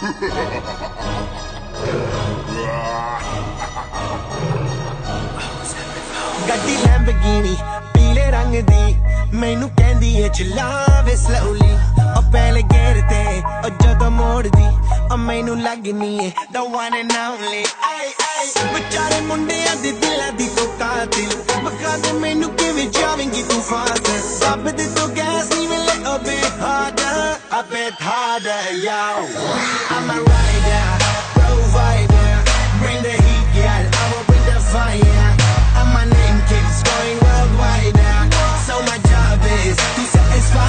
ਗੱਡੀ ਲੈਂਬਰਗਿਨੀ ਪੀਲੇ ਰੰਗ ਦੀ ਮੈਨੂੰ ਕਹਿੰਦੀ ਏ ਚਲਾਵੇ ਸਲੋਲੀ ਉਹ ਪਹਿਲੇ ਗੇਅਰ ਤੇ ਉਹ ਜਦੋਂ ਮੋੜਦੀ ਉਹ ਮੈਨੂੰ ਲੱਗਨੀ ਏ the one and only ਵਿਚਾਰੇ ਮੁੰਡਿਆਂ ਦੇ ਦਿਲਾਂ ਦੀ ਤੂੰ ਕਾਤਿਲ ਵਖਾ ਦੇ ਮੈਨੂੰ ਕਿਵੇਂ ਜਾਵੇਂਗੀ ਤੂੰ ਫਾਸਟ ਰੱਬ ਦੇ ਤੋਂ ਗੈਸ ਨਹੀਂ ਮਿਲੇ a bit harder yo I'm a rider provider bring the heat girl I will bring the fire and my name keeps going worldwide so my job is to satisfy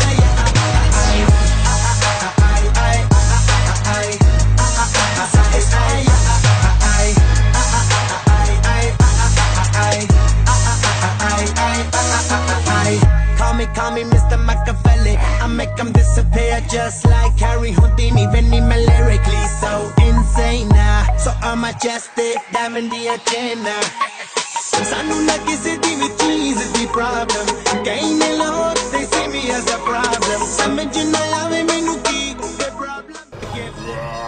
Call me Mr. Machiavelli I make them disappear just like Harry Houdini Benny me lyrically so insane so I'm majestic diving the agenda Sanu na kisi di vi cheese di problem Kahin ne lahor they see me as a problem Samajh na aave mainu ki the problem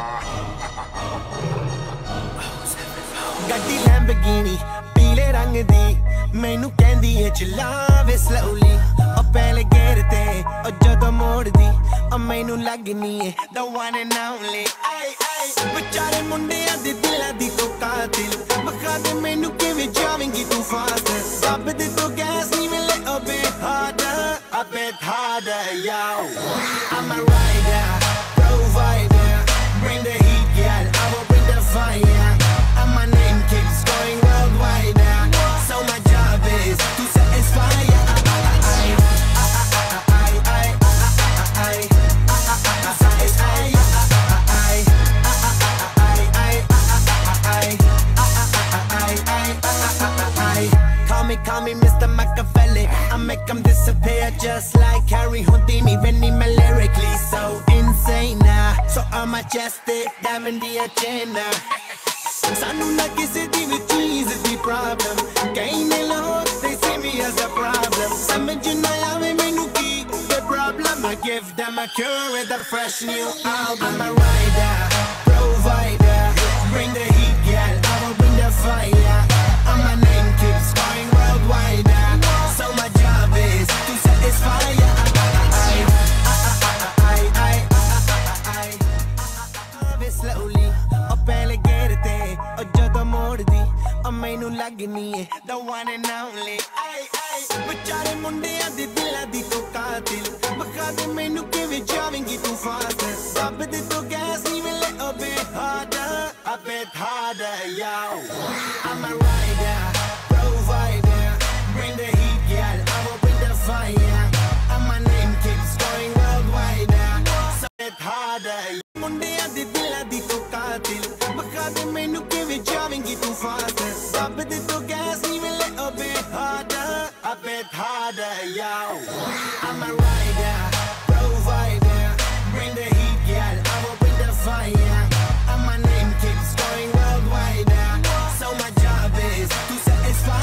Gaddi Lamborghini peele rang di mainu kendi A ਚਲਾਵੇ slowly ਉਹ ਪਹਿਲੇ gear ਤੇ ਉਹ ਜਦੋਂ ਮੋੜਦੀ ਉਹ ਮੈਨੂੰ ਲੱਗਨੀ ਏ the one and only ਵਿਚਾਰੇ ਮੁੰਡਿਆਂ ਦੇ ਦਿਲਾਂ ਦੀ ਤੂੰ ਕਾਤਿਲ ਵਖਾ ਦੇ ਮੈਨੂੰ ਕਿਵੇਂ ਜਾਵੇਂਗੀ ਤੂੰ ਫਾਸਟ ਰੱਬ ਦੇ ਤੋਂ ਗੈਸ ਨਹੀਂ ਮਿਲੇ a bit harder yo I'm a rider provider bring the heat girl I will bring the fire and my name keeps going worldwide so my job is to satisfy Call me Mr. Machiavelli I make them disappear just like Harry Houdini Benny me lyrically so insane so I'm majestic diving the agenda Sanu na kisi di vi cheese di problem Kahin ne lahor they see me as a problem Samajh na aave mainu ki the problem I give them a cure with a fresh new album I'm a rider provider bring the heat girl I will bring the fire and my name keeps going worldwide so my job is to satisfy slowly ਉਹ ਪਹਿਲੇ gear ਤੇ ਉਹ ਜਦੋਂ ਮੋੜਦੀ ਉਹ ਮੈਨੂੰ ਲੱਗਨੀ ਏ the one and only ਵਿਚਾਰੇ ਮੁੰਡਿਆਂ ਦੇ ਦਿਲਾਂ ਦੀ ਤੂੰ ਕਾਤਿਲ ਵਖਾ ਦੇ ਮੈਨੂੰ ਕਿਵੇਂ ਜਾਵੇਂਗੀ ਤੂੰ ਫਾਸਟ ਰੱਬ ਦੇ ਤੋਂ ਗੈਸ ਨਹੀਂ ਮਿਲੇ a bit harder yo I'm a rider provider bring the heat girl I will bring the fire and my name keeps going worldwide so it's harder ਮੁੰਡਿਆਂ ਦੇ ਦਿਲਾਂ ਦੀ ਤੂੰ ਕਾਤਿਲ ਵਖਾ ਦੇ ਮੈਨੂੰ ਕਿਵੇਂ ਜਾਵੇਂਗੀ ਤੂੰ ਫਾਸਟ ਰੱਬ ਦੇ ਤੋਂ ਗੈਸ ਨਹੀਂ ਮਿਲੇ a bit harder yo I'm a rider provider bring the heat girl I will bring the fire and my name keeps going worldwide so my job is to satisfy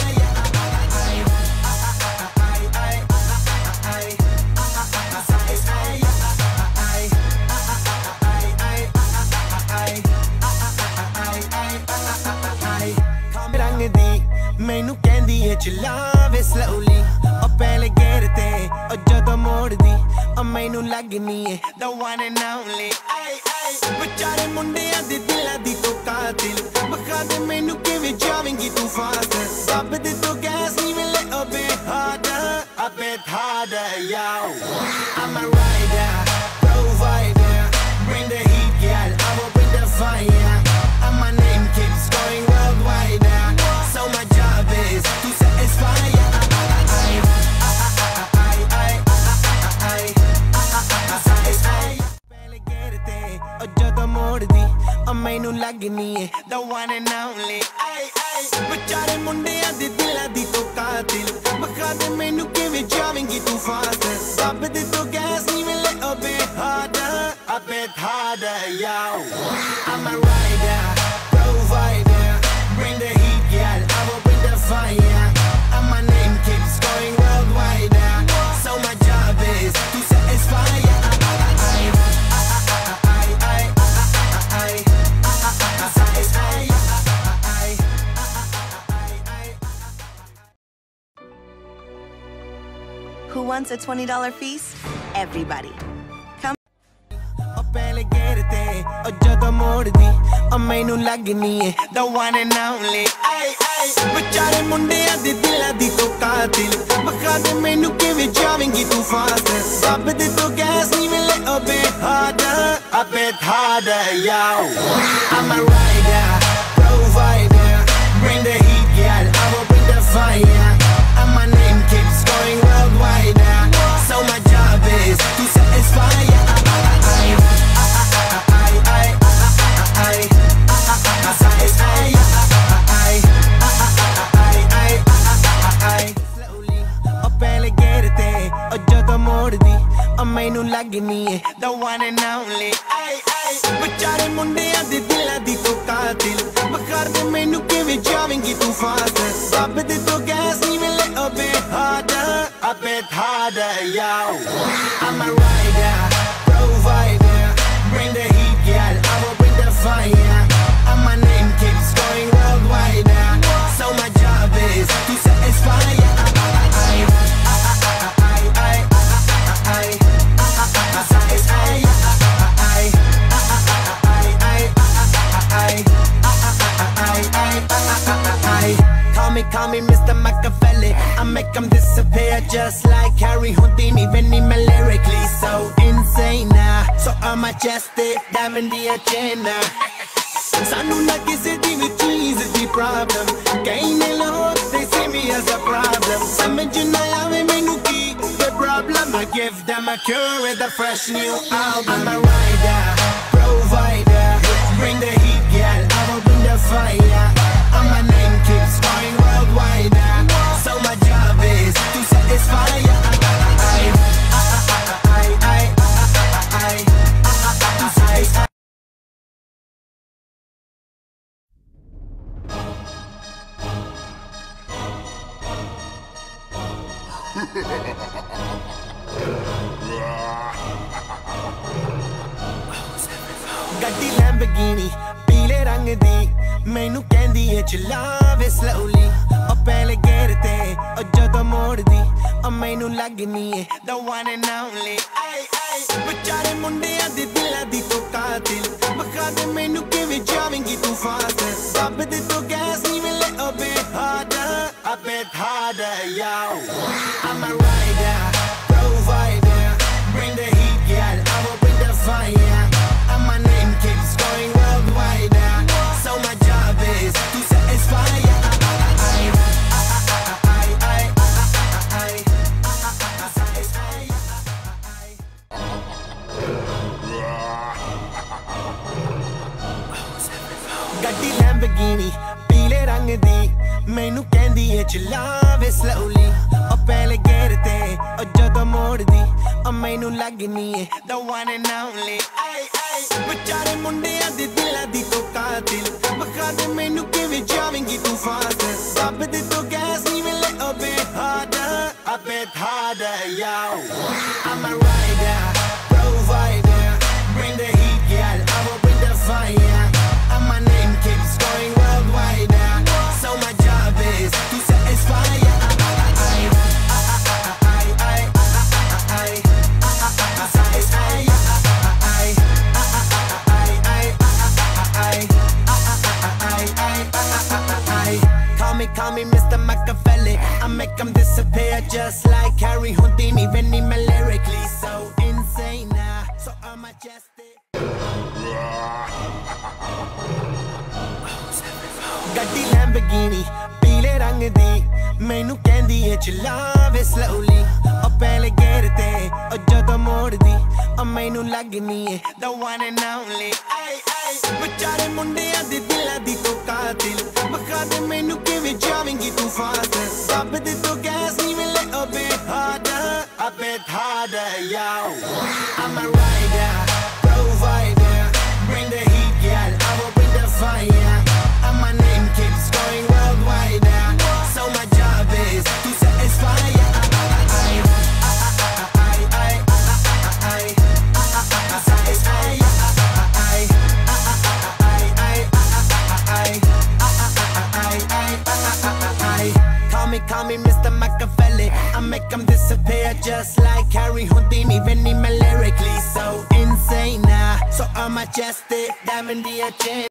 ਮੈਨੂੰ ਕਹਿੰਦੀ ਏ ਚਲਾਵੇ slowly ਉਹ ਪਹਿਲੇ gear ਤੇ ਉਹ ਜਦੋਂ ਮੋੜਦੀ ਉਹ ਮੈਨੂੰ ਲੱਗਨੀ ਏ the one and only ਵਿਚਾਰੇ ਮੁੰਡਿਆਂ ਦੇ ਦਿਲਾਂ ਦੀ ਤੂੰ ਕਾਤਿਲ ਵਖਾ ਦੇ ਮੈਨੂੰ ਕਿਵੇਂ ਜਾਵੇਂਗੀ ਤੂੰ ਫਾਸਟ ਰੱਬ ਦੇ ਤੋਂ ਗੈਸ ਨਹੀਂ ਮਿਲੇ a bit harder yo I'm a rider provider bring the heat girl I will bring the fire and my name keeps going worldwide so my job is to satisfy ਪਹਿਲੇ gear ਤੇ ਉਹ ਜਦੋਂ ਮੋੜਦੀ ਉਹ ਮੈਨੂੰ ਲੱਗਨੀ ਏ the one and only ਵਿਚਾਰੇ ਮੁੰਡਿਆਂ ਦੇ ਦਿਲਾਂ ਦੀ ਤੂੰ ਕਾਤਿਲ ਵਖਾ ਦੇ ਮੈਨੂੰ ਕਿਵੇਂ ਜਾਵੇਂਗੀ ਤੂੰ ਫਾਸਟ ਰੱਬ ਦੇ ਤੋਂ ਗੈਸ ਨਹੀਂ ਮਿਲੇ a bit harder yo I'm a rider provider bring the heat girl I will bring the fire and my name keeps going worldwide so my job is to satisfy wants a $20 feast? Everybody. Come. ਪਹਿਲੇ ਗੇਰ ਤੇ ਉਹ ਜਦੋਂ ਮੋੜਦੀ ਉਹ ਮੈਨੂੰ ਲੱਗਨੀ ਏ the one and only ਆਈ ਆਈ ਵਿਚਾਰੇ ਮੁੰਡਿਆਂ ਦੇ ਦਿਲਾਂ ਦੀ ਤੂੰ ਕਾਤਿਲ ਬਖਾ ਦੇ ਮੈਨੂੰ ਕਿਵੇਂ ਜਾਵੇਂਗੀ ਤੂੰ ਫਾਸਟ ਰੱਬ ਦੇ ਤੋਂ ਗੈਸ ਨਹੀਂ ਮਿਲੇ a bit harder yo I'm a rider provider bring the heat girl I will bring the fire and my name keeps going worldwide so my job is to satisfy ਮੈਨੂੰ ਲੱਗਨੀ ਏ the one and only ਆਈ ਆਈ ਵਿਚਾਰੇ ਮੁੰਡਿਆਂ ਦੇ ਦਿਲਾਂ ਦੀ ਤੂੰ ਕਾਤਿਲ ਬਖਾਰ ਦੇ ਮੈਨੂੰ ਕਿਵੇਂ ਜਾਵੇਂਗੀ ਤੂੰ ਫਾਸਟ ਰੱਬ ਦੇ ਤੋਂ ਗੈਸ ਨਹੀਂ ਮਿਲੇ a bit harder yo I'm a rider provider bring the heat girl I will bring the fire and my name keeps going worldwide so my job is to satisfy Call me Mr. Machiavelli I make them disappear just like Harry Houdini Benny me lyrically so insane so I'm majestic diving the agenda Sanu na kisi di vi cheese di problem Kaine look they see me as a problem Samajh na aave mainu ki the problem I give them a cure with a fresh new album I'm a rider provider bring the heat girl I will bring the fire and my name keeps going worldwide so my job is to satisfy ਗੱਡੀ Lamborghini ਪੀਲੇ ਰੰਗ ਦੀ ਮੈਨੂੰ ਕਹਿੰਦੀ ਏ ਚਲਾਵੇ slowly ਉਹ ਪਹਿਲੇ ਗੇਰ ਤੇ ਉਹ ਜਦੋਂ ਮੋੜਦੀ ਉਹ ਮੈਨੂੰ ਲੱਗਨੀ ਏ the one and only ਆਈ ਆਈ ਵਿਚਾਰੇ ਮੁੰਡਿਆਂ ਦੇ ਦਿਲਾਂ ਦੀ ਤੂੰ ਕਾਤਿਲ ਬਖਾ ਦੇ ਮੈਨੂੰ ਕਿਵੇਂ ਜਾਵੇਂਗੀ ਤੂੰ ਫਾਸਟ ਰੱਬ ਦੇ ਤੋਂ ਗੈਸ ਨਹੀਂ ਮਿਲੇ a bit harder yo I'm a rider provider bring the heat girl I will bring the fire and my name keeps going worldwide so my job is to satisfy ਗੱਡੀ Lamborghini ਪੀਲੇ ਰੰਗ ਦੀ ਮੈਨੂੰ ਕਹਿੰਦੀ ਏ ਚਲਾਵੇ slowly ਉਹ ਪਹਿਲੇ ਗੇਰ ਤੇ ਉਹ ਜਦੋਂ ਮੋੜਦੀ ਉਹ ਮੈਨੂੰ ਲੱਗਨੀ ਏ the one and only ਆਈ ਆਈ ਵਿਚਾਰੇ ਮੁੰਡਿਆਂ ਦੇ ਦਿਲਾਂ ਦੀ ਤੂੰ ਕਾਤਿਲ ਬਖਾ ਦੇ ਮੈਨੂੰ ਕਿਵੇਂ ਜਾਵੇਂਗੀ ਤੂੰ ਫਾਸਟ ਰੱਬ ਦੇ ਤੋਂ ਗੈਸ ਨਹੀਂ ਮਿਲੇ a bit harder yo I'm a rider provider bring the heat girl I will bring the fire and my name keeps going worldwide so my job is to satisfy Call me Mr. Machiavelli I make them disappear just like Harry Houdini Benny me lyrically so insane so I'm majestic ਗੱਡੀ Lamborghini ਪੀਲੇ ਰੰਗ ਦੀ ਮੈਨੂੰ ਕਹਿੰਦੀ ਏ ਚਲਾਵੇ slowly ਉਹ ਪਹਿਲੇ ਗੇਰ ਤੇ ਉਹ ਜਦੋਂ ਮੋੜਦੀ ਉਹ ਮੈਨੂੰ ਲੱਗਨੀ ਏ the one and only ਆਈ ਆਈ ਵਿਚਾਰੇ ਮੁੰਡਿਆਂ ਦੇ ਦਿਲਾਂ ਦੀ ਤੂੰ ਕਾਤਿਲ ਬਖਾ ਦੇ ਮੈਨੂੰ ਕਿਵੇਂ ਜਾਵੇਂਗੀ ਤੂੰ ਫਾਸਟ ਰੱਬ ਦੇ ਤੋਂ ਗੈਸ ਨਹੀਂ ਮਿਲੇ a bit harder yo I'm a rider provider bring the heat girl I will bring the fire and my name keeps going worldwide so my job is to satisfy Call me Mr. Machiavelli I make them disappear just like Harry Houdini. Venni me lyrically so insane now. So I'm majestic, diamond the chain.